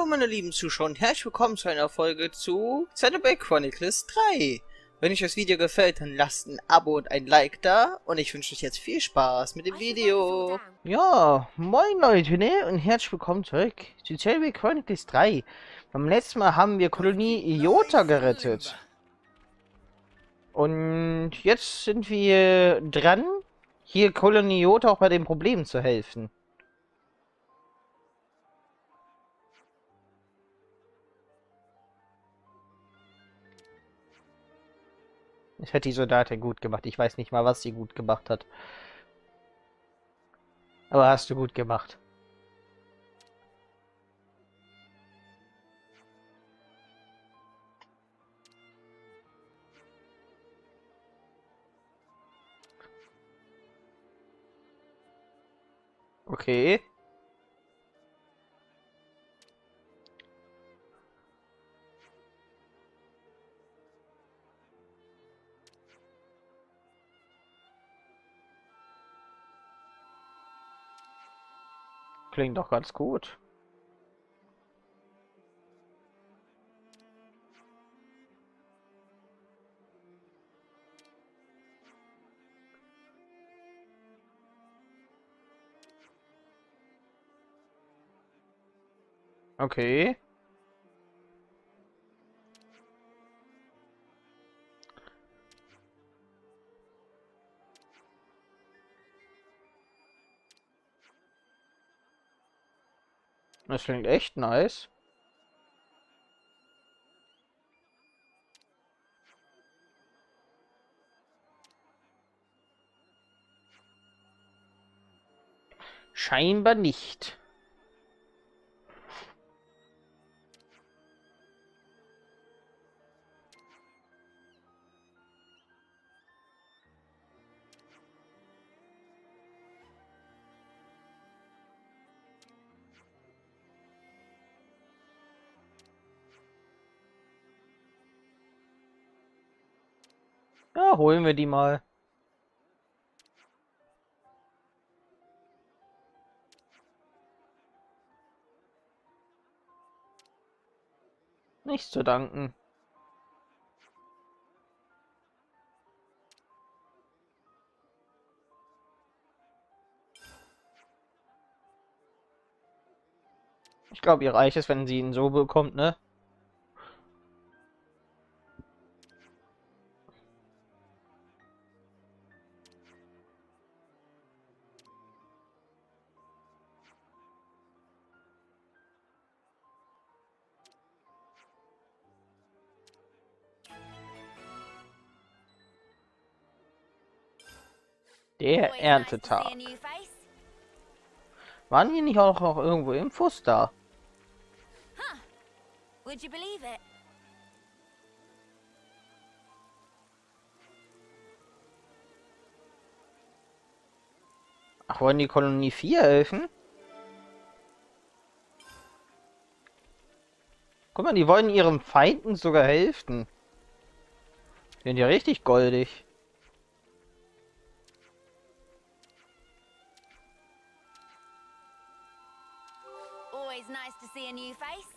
Hallo meine lieben Zuschauer und herzlich willkommen zu einer Folge zu Xenoblade Chronicles 3. Wenn euch das Video gefällt, dann lasst ein Abo und ein Like da und ich wünsche euch jetzt viel Spaß mit dem Video. Ja, moin Leute, ne? Und herzlich willkommen zurück zu Xenoblade Chronicles 3. Beim letzten Mal haben wir Kolonie Iota gerettet. Und jetzt sind wir dran, hier Kolonie Iota auch bei den Problemen zu helfen. Das hat die Soldatin gut gemacht. Ich weiß nicht mal, was sie gut gemacht hat. Aber hast du gut gemacht. Okay. Klingt doch ganz gut. Okay. Das klingt echt nice. Scheinbar nicht. Ja, holen wir die mal. Nichts zu danken. Ich glaube, ihr reicht es, wenn sie ihn so bekommt, ne? Der Erntetag. Waren hier nicht auch noch irgendwo Infos da? Would you believe it? Ach, wollen die Kolonie 4 helfen? Guck mal, die wollen ihren Feinden sogar helfen. Die sind ja richtig goldig. Always nice to see a new face.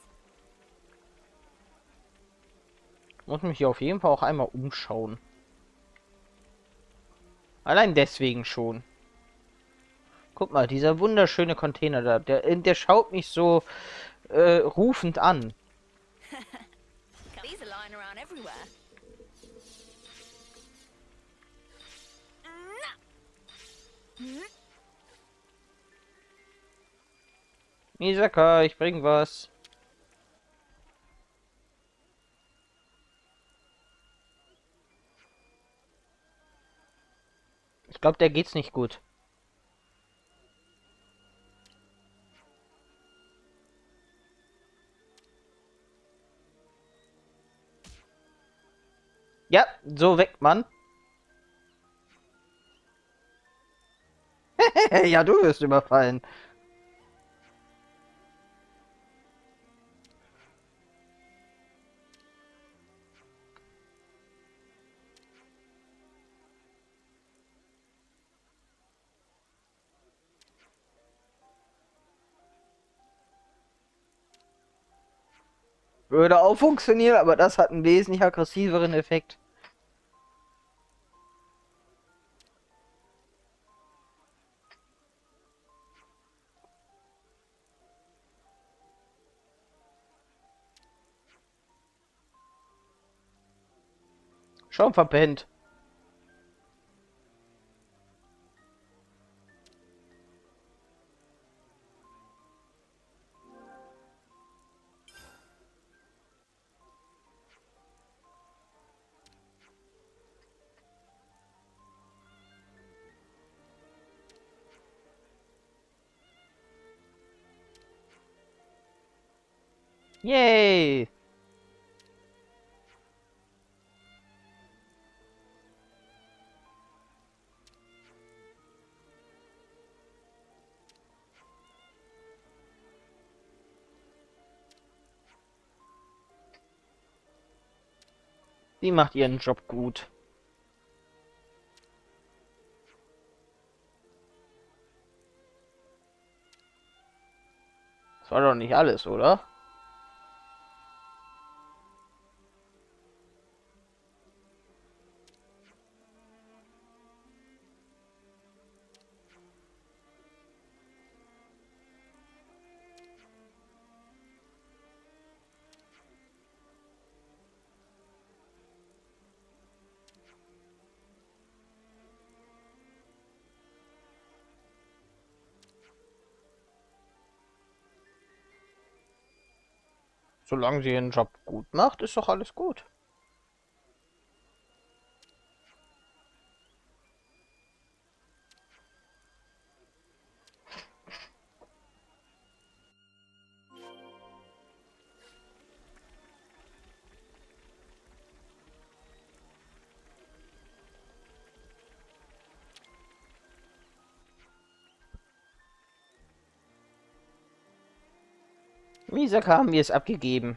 Muss mich hier auf jeden Fall auch einmal umschauen. Allein deswegen schon. Guck mal, dieser wunderschöne Container da, der schaut mich so rufend an. These are lying around everywhere. Misaka, ich bring was. Ich glaube, der geht's nicht gut. Ja, so weg, Mann. Ja, du wirst überfallen. Würde auch funktionieren, aber das hat einen wesentlich aggressiveren Effekt. Schon verpennt. Yay! Sie macht ihren Job gut. Das war doch nicht alles, oder? Solange sie ihren Job gut macht, ist doch alles gut. Misaka haben wir es abgegeben.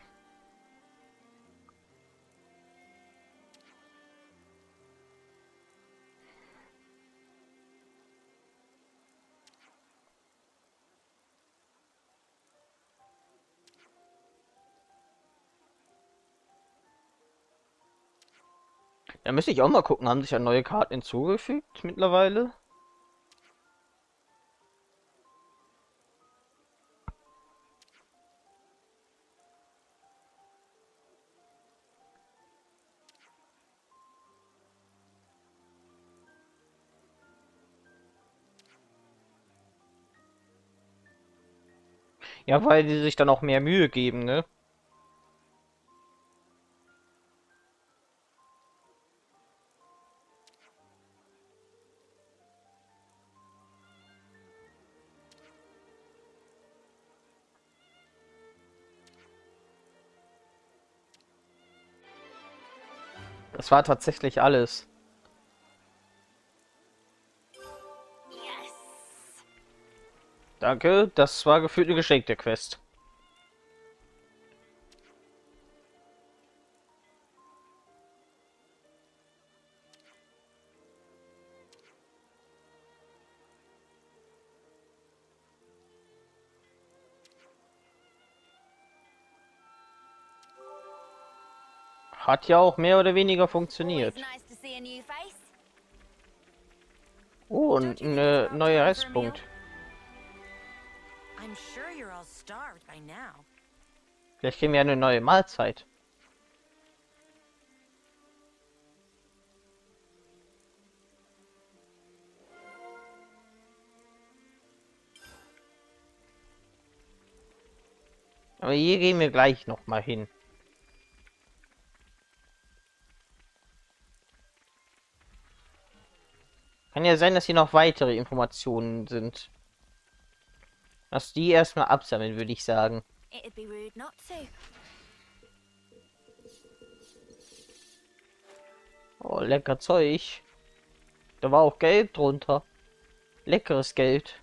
Da müsste ich auch mal gucken, haben sich ja neue Karten hinzugefügt mittlerweile? Ja, weil die sich dann auch mehr Mühe geben, ne? Das war tatsächlich alles. Yes. Danke, das war gefühlt eine geschenkte Quest. Hat ja auch mehr oder weniger Always funktioniert. nice to see a new face. Oh, und Don't you think ein it's about neuer time for a meal? Restpunkt. I'm sure you're all starved by now. Vielleicht kriegen wir eine neue Mahlzeit. Aber hier gehen wir gleich noch mal hin. Kann ja sein, dass hier noch weitere Informationen sind. Lass die erstmal absammeln, würde ich sagen. It'd be rude not to. Oh, lecker Zeug. Da war auch Geld drunter. Leckeres Geld.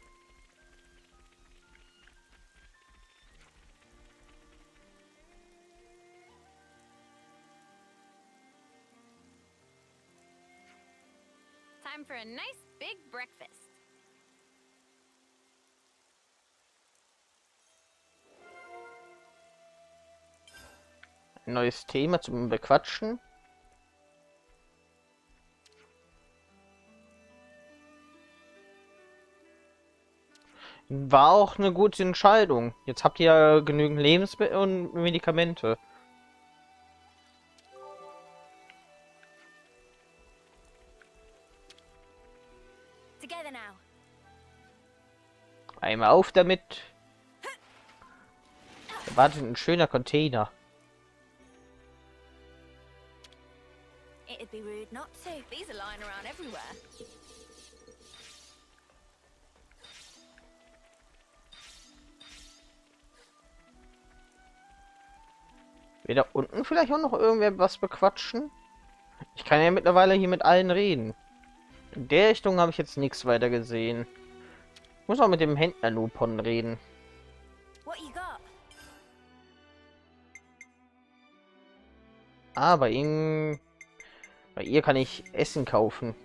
Time for a nice big breakfast. Ein neues Thema zum Bequatschen. War auch eine gute Entscheidung. Jetzt habt ihr ja genügend Lebensmittel und Medikamente. Together now. Einmal auf damit. Da wartet ein schöner Container. It'd be rude not to. These are lying around everywhere. Will da unten vielleicht auch noch irgendwer was bequatschen? Ich kann ja mittlerweile hier mit allen reden. In der Richtung habe ich jetzt nichts weiter gesehen. Ich muss auch mit dem Händler Lupon reden. What you got? Ah, bei ihm... Bei ihr kann ich Essen kaufen.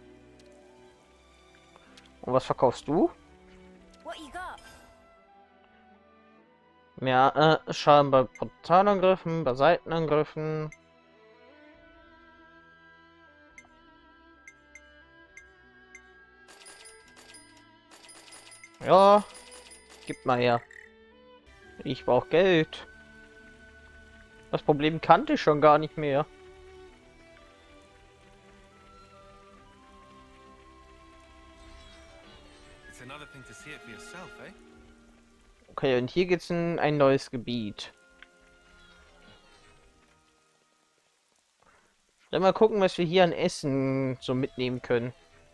Und was verkaufst du? What you got? Mehr Schaden bei Portalangriffen, bei Seitenangriffen. Ja, gib mal her. Ich brauche Geld. Das Problem kannte ich schon gar nicht mehr. It's another thing to see it for yourself, eh? Okay, und hier geht's in ein neues Gebiet. Dann mal gucken, was wir hier an Essen so mitnehmen können.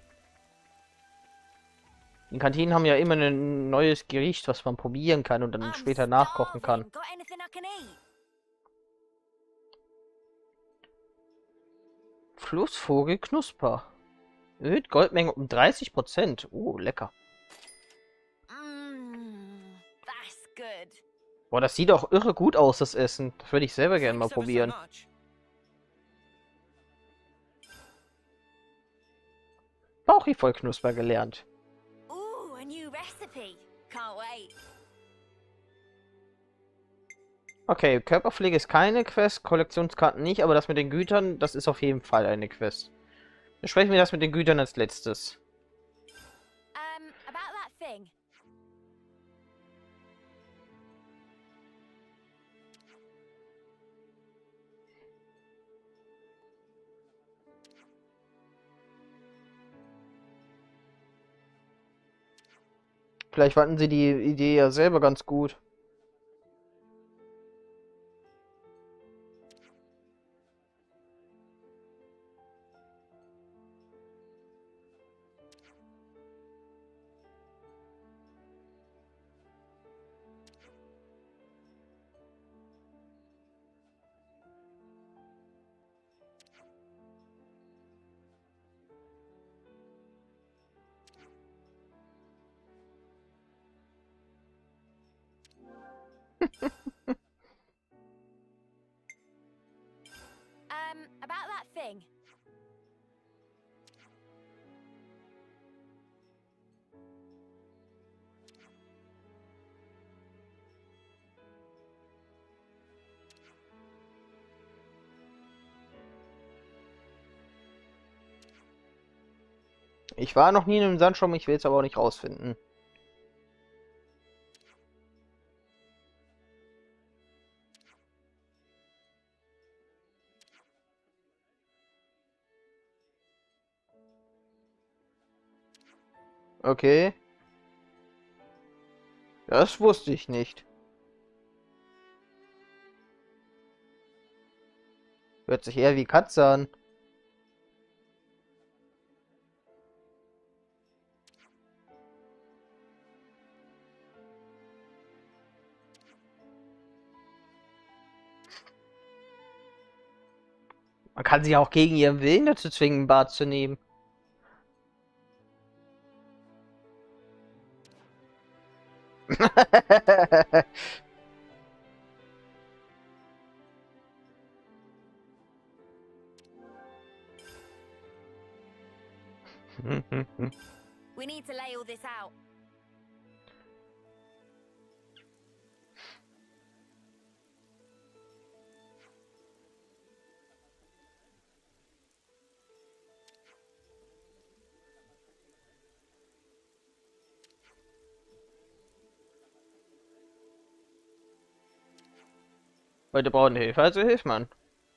Die Kantinen haben ja immer ein neues Gericht, was man probieren kann und dann I'm später nachkochen kann. starving. Got anything I can eat? Flussvogel Knusper. Erhöht Goldmenge um 30%. Lecker. That's good. Boah, das sieht auch irre gut aus, das Essen. Das würde ich selber gerne mal Thanks ever so probieren. much. Bauchi voll Knusper gelernt. Ooh, a new recipe. Can't wait. Okay, Körperpflege ist keine Quest, Kollektionskarten nicht, aber das mit den Gütern, das ist auf jeden Fall eine Quest. Besprechen wir das mit den Gütern als letztes. About that thing. Vielleicht fanden sie die Idee ja selber ganz gut. About that thing. Ich war noch nie in einem Sandsturm, ich will es aber auch nicht rausfinden. Okay. Das wusste ich nicht. Hört sich eher wie Katze an. Man kann sie auch gegen ihren Willen dazu zwingen, ein Bad zu nehmen. We need to lay all this out. Leute brauchen Hilfe, also hilft man.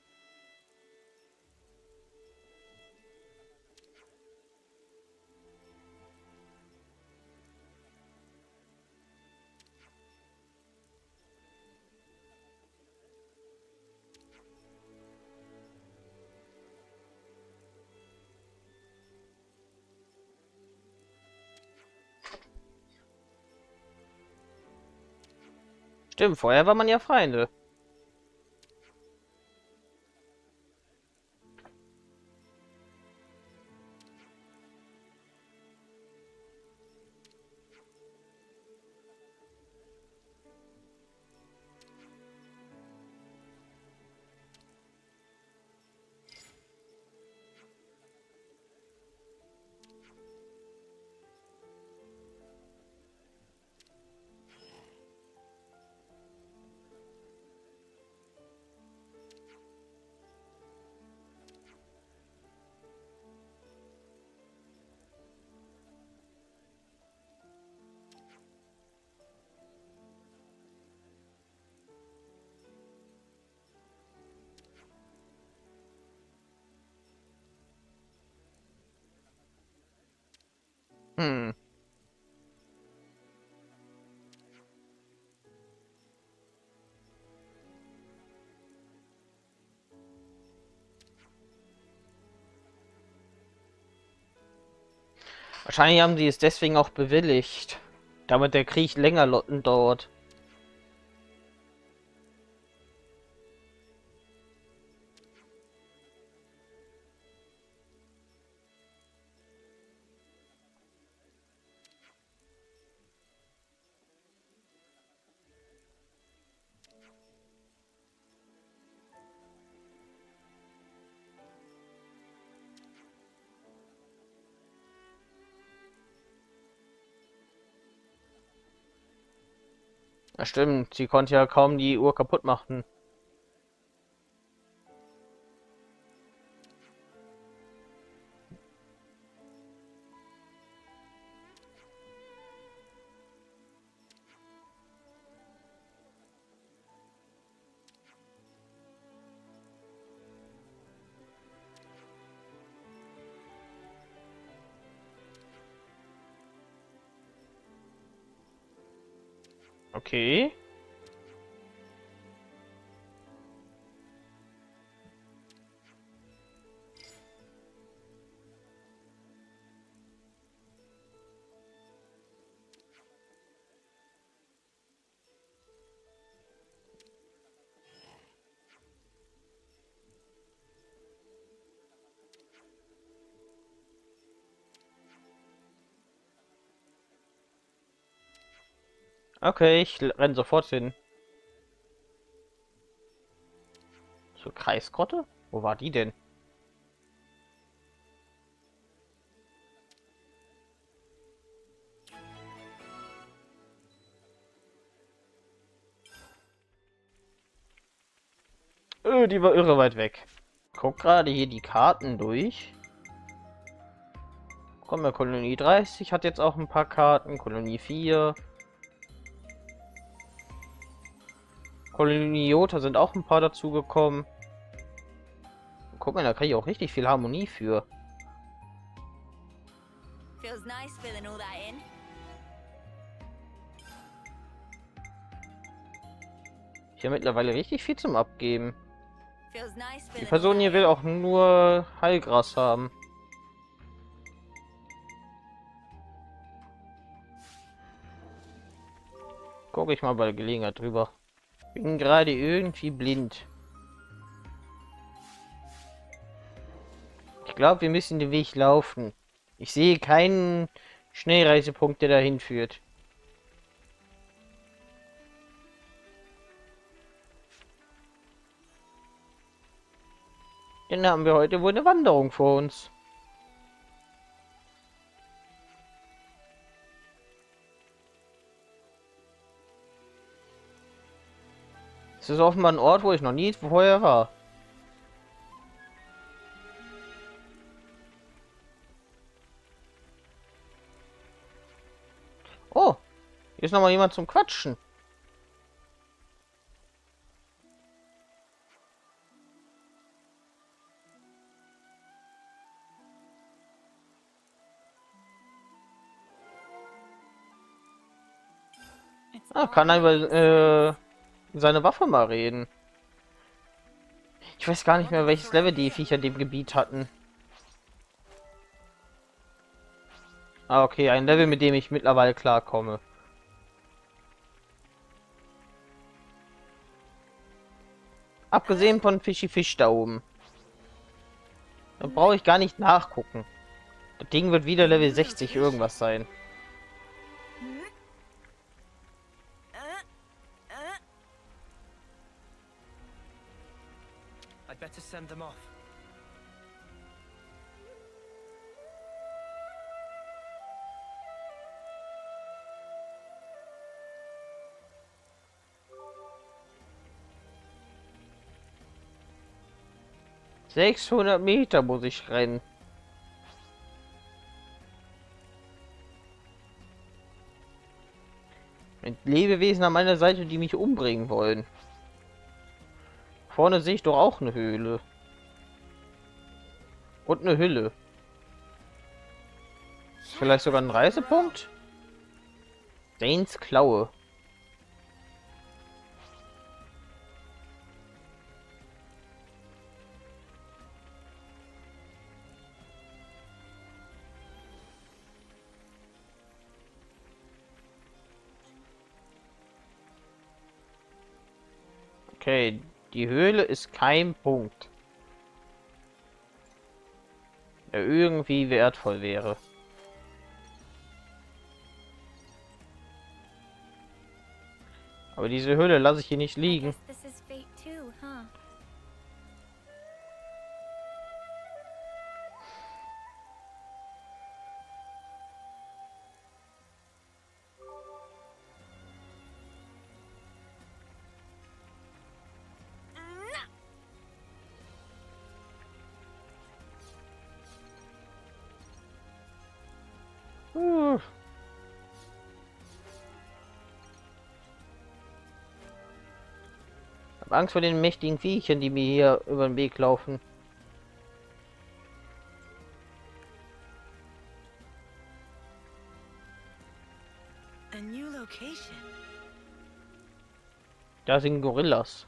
Stimmt, vorher war man ja Feinde. Hm. Wahrscheinlich haben sie es deswegen auch bewilligt, damit der Krieg länger dauert. Ja, stimmt, sie konnte ja kaum die Uhr kaputt machen. Okay. Okay, ich renn sofort hin. Zur Kreisgrotte? Wo war die denn? Die war irre weit weg. Guck gerade hier die Karten durch. Komm mal, Kolonie 30 hat jetzt auch ein paar Karten. Kolonie 4. Kolonie Jota sind auch ein paar dazu gekommen. Guck mal, da kriege ich auch richtig viel Harmonie für. Feels nice filling all that in. Hier mittlerweile richtig viel zum Abgeben. Feels nice Die filling Person all hier that will auch nur Heilgras haben. Guck ich mal bei der Gelegenheit drüber. Bin gerade irgendwie blind. Ich glaube, wir müssen den Weg laufen. Ich sehe keinen Schnellreisepunkt, der dahin führt. Dann haben wir heute wohl eine Wanderung vor uns. Es ist offenbar ein Ort, wo ich noch nie vorher war. Oh, hier ist noch mal jemand zum Quatschen. Kann er über seine Waffe mal reden. Ich weiß gar nicht mehr, welches Level die Viecher in dem Gebiet hatten. Ah, okay, ein Level, mit dem ich mittlerweile klarkomme. Abgesehen von Fischi Fisch da oben. Da brauche ich gar nicht nachgucken. Das Ding wird wieder Level 60 irgendwas sein. I'd better send them off. ...600 Meter muss ich rennen. Mit Lebewesen an meiner Seite, die mich umbringen wollen. Vorne sehe ich doch auch eine Höhle. Und eine Hülle. Vielleicht sogar ein Reisepunkt? Danes Klaue. Okay, die Höhle ist kein Punkt, der irgendwie wertvoll wäre. Aber diese Höhle lasse ich hier nicht liegen. Ich habe Angst vor den mächtigen Viechern, die mir hier über den Weg laufen. Da sind Gorillas.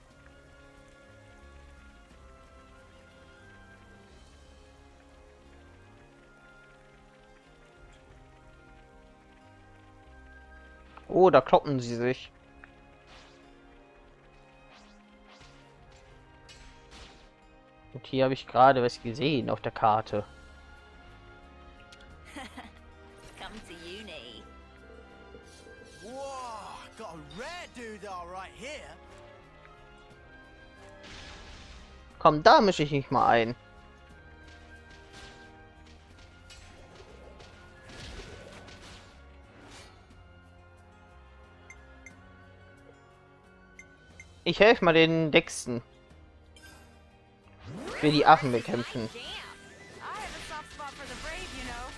Oh, da kloppen sie sich. Und hier habe ich gerade was gesehen auf der Karte. Come to uni. Whoa, got a rare doodah right here. Komm, da mische ich mich mal ein. Ich helfe mal den Dexten. Ich will die Affen bekämpfen. Damn. I have a soft spot for the brave, you know.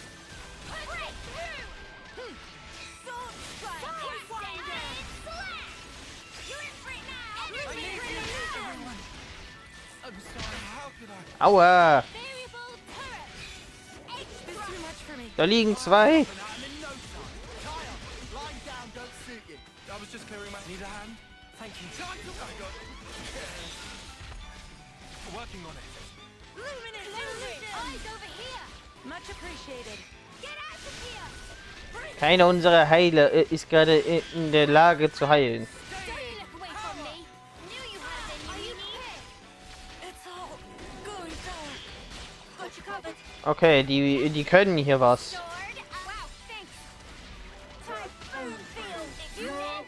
Sword strike. You're in for it now. I'm sorry, how could I? Aua! Variable turret. It's too much for me. Da liegen zwei. I'm in no time. Tie up. Lying down don't suit you. I was just clearing my... Need a hand? Thank you. I got it. Working on it. Eyes over here. Much appreciated. Get out of here. Keiner unserer Heiler ist gerade in der Lage zu heilen. Don't you look away from me. Knew you had it in you. It's all going down. Got you covered. Okay, die können hier was. Sword. Wow, thanks. Typhoon field. If you did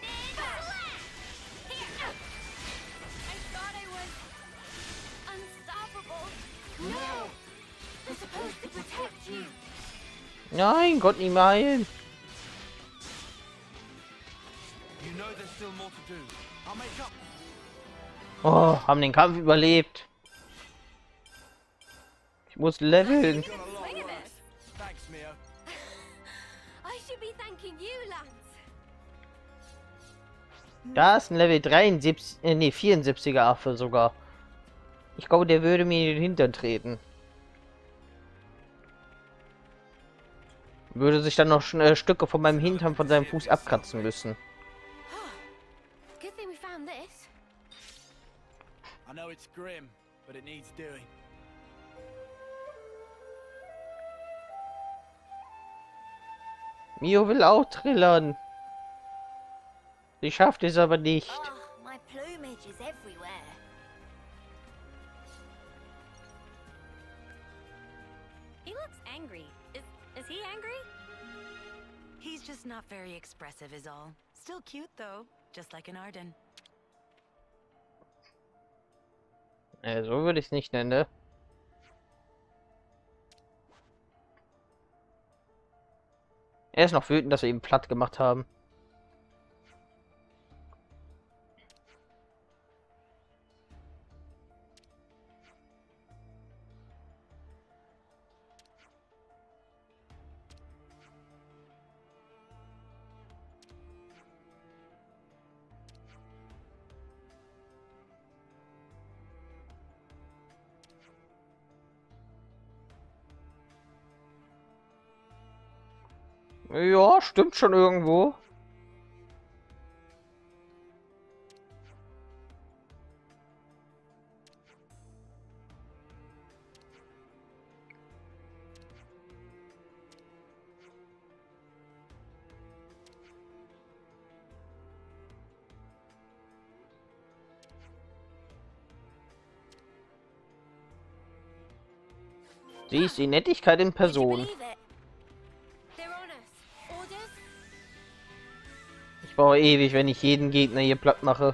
here. I thought I was unstoppable. No. They're supposed to protect you. Nein, Gott, nicht mehr heilen. You know there's still more to do. I'll make up. Oh, haben den Kampf überlebt. Ich muss leveln. Got a lot Swing of worse. this. Thanks, Mio. I should be thanking you, Lance. Da ist ein Level 73, nee, 74er Affe sogar. Ich glaube, der würde mir in den Hintern treten. Würde sich dann noch Stücke von meinem Hintern von seinem Fuß abkratzen müssen. I know it's grim, but it needs doing. Mio will auch trillern. Sie schafft es aber nicht. Oh, my plumage is everywhere. He looks angry. Is he angry? He's just not very expressive is all. Still cute though, just like an Arden. So würde ich es nicht nennen, ne? Er ist noch wütend, dass wir ihn platt gemacht haben. Ja, stimmt schon irgendwo. Sie ist die Nettigkeit in Would you Person. believe it? They're on us. Orders? Ich brauche ewig, wenn ich jeden Gegner hier platt mache.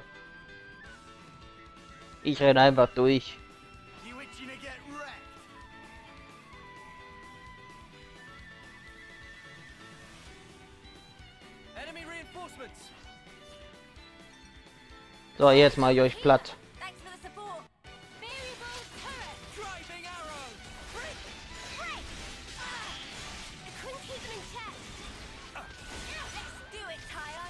Ich renne einfach durch. You itching to get wrecked? Enemy reinforcements. So, jetzt mache ich euch platt. Thanks for the support. Variable turret. Driving arrow. Break. Break. Ah. I couldn't keep them in check. Let's do it, Tyon.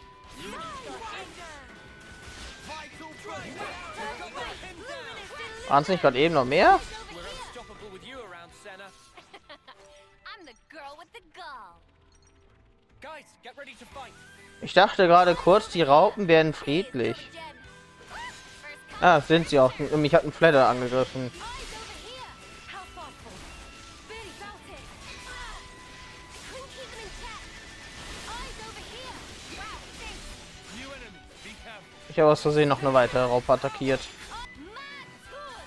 Vital driving arrow. Got that him down. Waren es nicht gerade eben noch mehr? We're unstoppable with you around, Senna. I'm the girl with the gall. Guys, get ready to fight. Ich dachte gerade kurz, die Raupen wären friedlich. Gem. First Ah, sind sie auch. Mich hat ein Flatter angegriffen. eyes over here. How thoughtful. Barely felt it. Ah. I couldn't keep them in check. Eyes over here. Wow, thanks. New enemy. Be careful. Ich habe aus Versehen noch eine weitere Raupe attackiert. Mad good.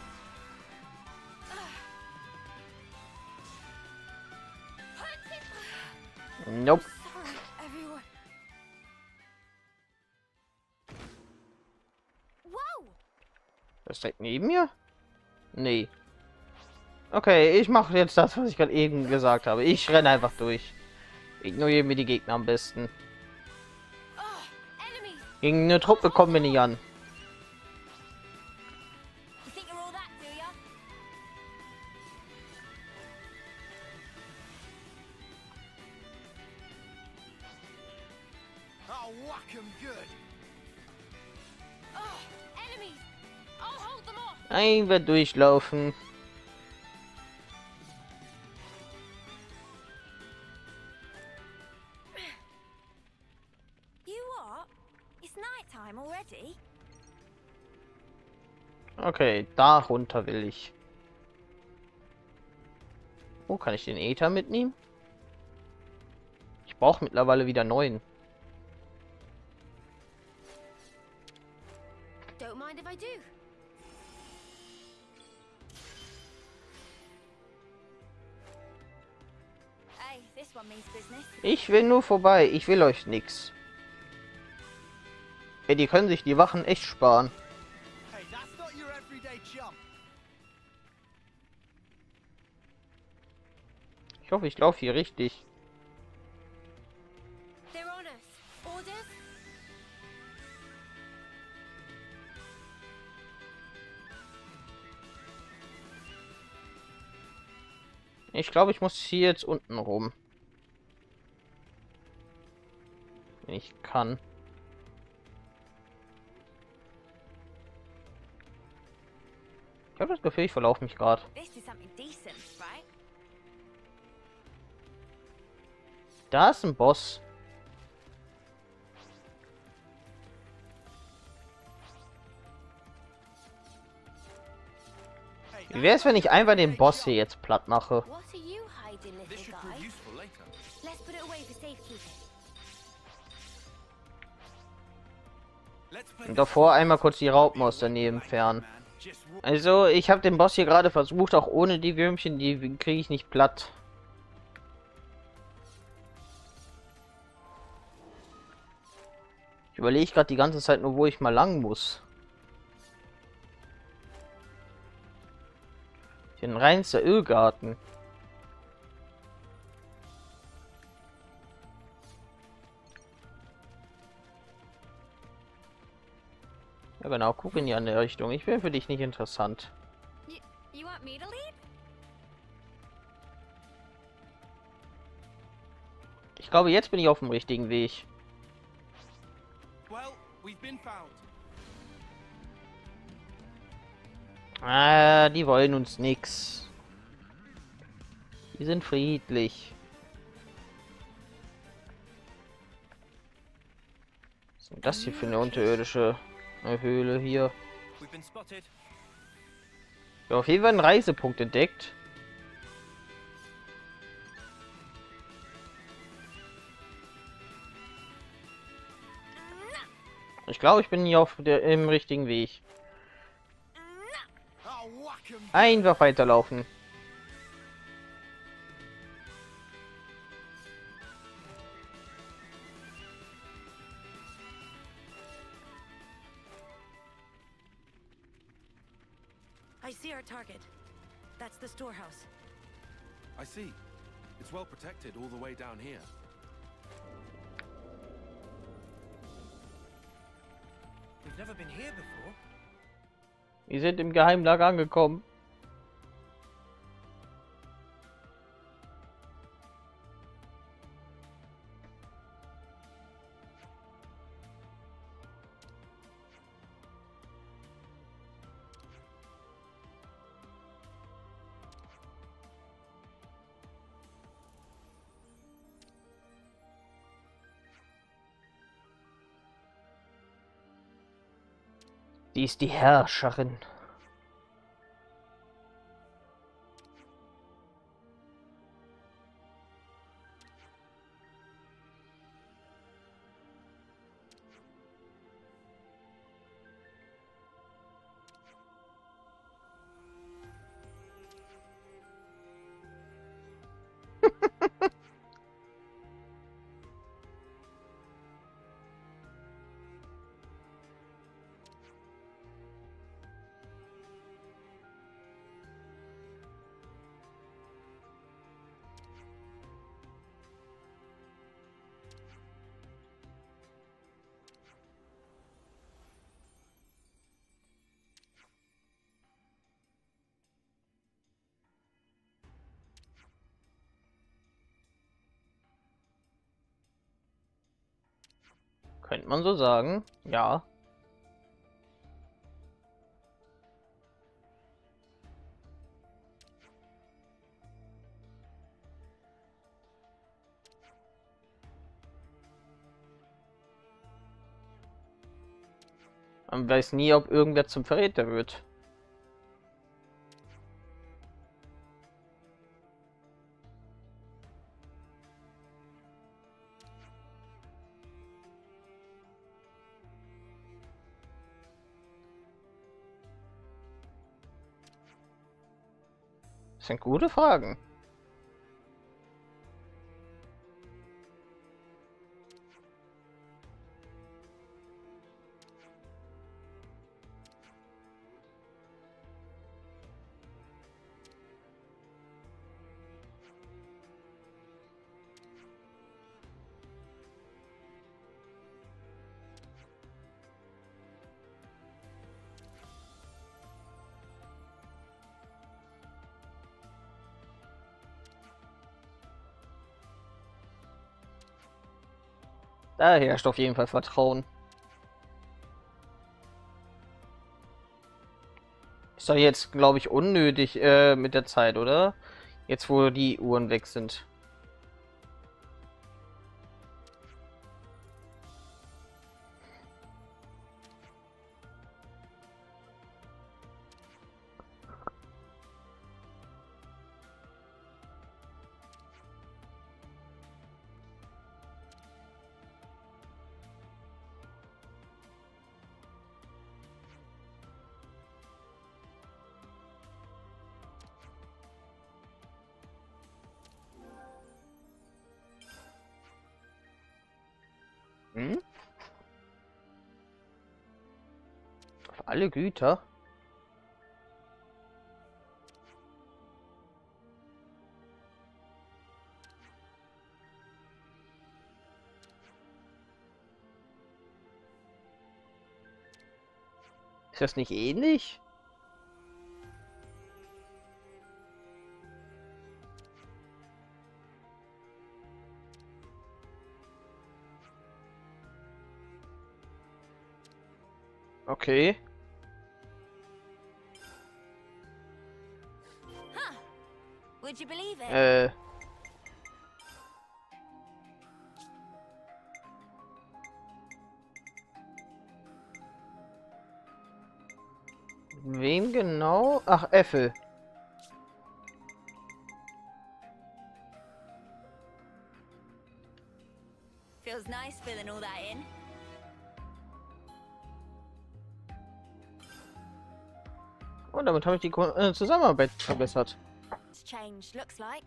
Nope. Sorry, everyone. Wow. Das ist direkt neben mir? Nee. Okay, ich mache jetzt das, was ich gerade eben gesagt habe. Ich renne einfach durch. Ignoriere mir die Gegner am besten. Oh, enemies. Gegen eine Truppe kommen wir nicht an. You think you're all that, do ya? I'll whack him good. Oh, enemies. I'll hold them off. Einfach durchlaufen. You what? It's night time already. Okay, da runter will ich. Oh, kann ich den Ether mitnehmen? Ich brauche mittlerweile wieder 9. Don't mind if I do. Hey, this one means business. Ich will nur vorbei. Ich will euch nix. Ey, die können sich die Wachen echt sparen. Hey, that's not your everyday chump. Ich hoffe, ich laufe hier richtig. They're on us. Orders? Ich glaube, ich muss hier jetzt unten rum. Wenn ich kann. Ich habe das Gefühl, ich verlaufe mich gerade. This is something decent, right? Da ist ein Boss. Wie wäre es, wenn ich einfach den Boss hier jetzt platt mache? What are you hiding, This little should prove guy? useful later. Let's put it away for safekeeping. Let's play Und davor einmal kurz die Raupen aus daneben entfernen. Just Also, ich habe den Boss hier gerade versucht, auch ohne die Würmchen, die kriege ich nicht platt. Ich überlege gerade die ganze Zeit nur, wo ich mal lang muss. Den reinster Irrgarten. Ja genau, guck in die andere Richtung. Ich bin für dich nicht interessant. You want me to lead? Ich glaube, jetzt bin ich auf dem richtigen Weg. well, we've been found. Ah, die wollen uns nix. Die sind friedlich. Was ist denn das hier für eine unterirdische Höhle hier? We've been spotted. Ja, auf jeden Fall einen Reisepunkt entdeckt. Ich glaube, ich bin hier auf im richtigen Weg. Oh, whack 'em. Einfach weiterlaufen. I see our target. That's the storehouse. I see. It's well protected all the way down here. We've never been here before. Wir sind im Geheimlager angekommen. Sie ist die Herrscherin. Könnte man so sagen. Ja. Man weiß nie, ob irgendwer zum Verräter wird. Das sind gute Fragen. Da herrscht auf jeden Fall Vertrauen. Ist doch jetzt, glaube ich, unnötig mit der Zeit, oder? Jetzt, wo die Uhren weg sind. Alle Güter? Ist das nicht ähnlich? Okay. Would you believe it? Wem genau? Ach, Äffel. Feels nice filling all that in. Und damit habe ich die Zusammenarbeit verbessert. It's changed, looks like.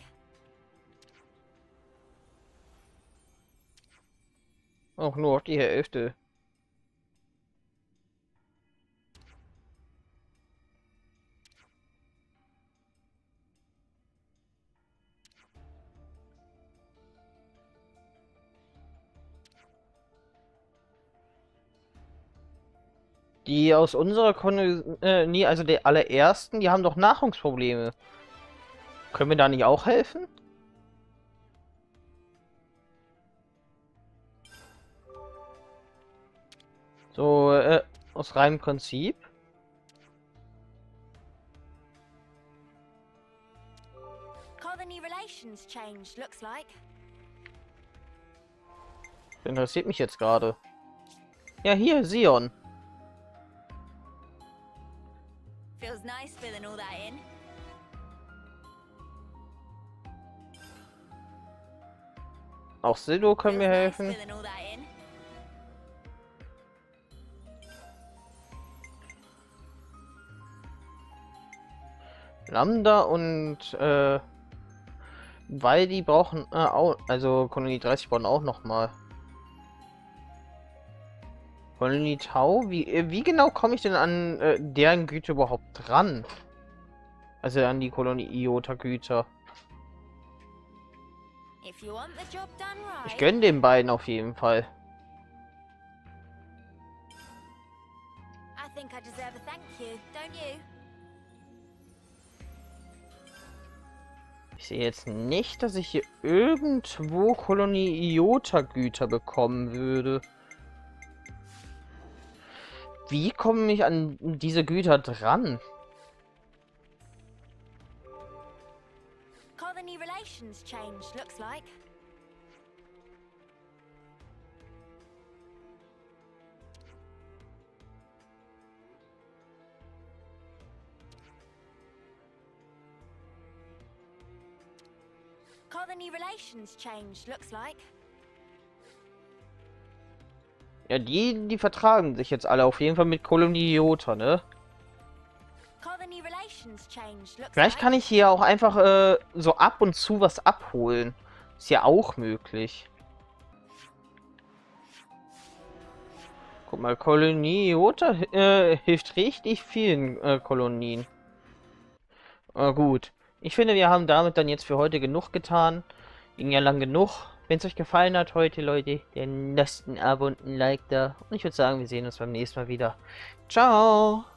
Auch nur auf die Hälfte. Die aus unserer Kolonie, also die allerersten, die haben doch Nahrungsprobleme. Können wir da nicht auch helfen? So, aus reinem Prinzip. Colony relations changed, looks like. Interessiert mich jetzt gerade. Ja, hier, Sion. Feels nice filling all that in. Auch Sido können mir Feels nice helfen. filling all that in. Lambda und weil die brauchen auch, also Kolonie 30 brauchen auch noch mal. Kolonie Tau, wie genau komme ich denn an deren Güter überhaupt dran? Also an die Kolonie Iota Güter. If you want the job done Ich right. gönne den beiden auf jeden Fall. I think I deserve a thank you, don't you? Ich sehe jetzt nicht, dass ich hier irgendwo Kolonie Iota Güter bekommen würde. Wie komme ich an diese Güter dran? Colony relations changed, looks like. Colony relations changed, looks like. Ja, die vertragen sich jetzt alle auf jeden Fall mit Kolonie Iota, ne? Colony relations changed, looks Vielleicht like. kann ich hier auch einfach so ab und zu was abholen. Ist ja auch möglich. Guck mal, Kolonie Iota hilft richtig vielen Kolonien. Gut. Ich finde, wir haben damit dann jetzt für heute genug getan. Ging ja lang genug. Wenn es euch gefallen hat heute, Leute, dann lasst ein Abo und ein Like da. Und ich würde sagen, wir sehen uns beim nächsten Mal wieder. Ciao!